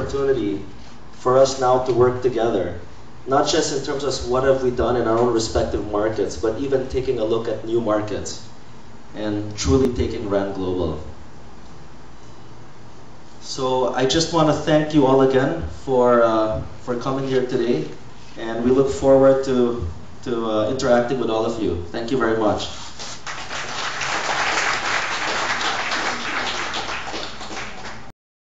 opportunity for us now to work together, not just in terms of what have we done in our own respective markets, but even taking a look at new markets and truly taking RAN global. So I just want to thank you all again for coming here today, and we look forward to interacting with all of you. Thank you very much.